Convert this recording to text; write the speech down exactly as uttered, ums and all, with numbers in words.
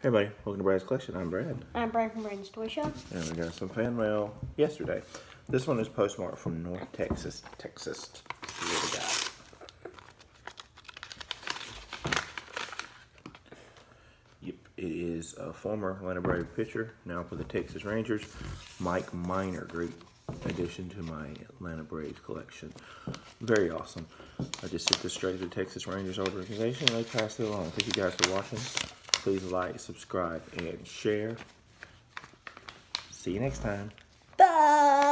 Hey everybody, welcome to Brad's Collection. I'm Brad. I'm Brad from Brad's Toy Shop. And we got some fan mail yesterday. This one is postmarked from North Texas, Texas. Here we go. Yep, it is a former Atlanta Braves pitcher, now for the Texas Rangers, Mike Minor. Great addition to my Atlanta Braves collection. Very awesome. I just sent this straight to the Texas Rangers organization and they passed it along. Thank you guys for watching. Please like, subscribe, and share. See you next time. Bye!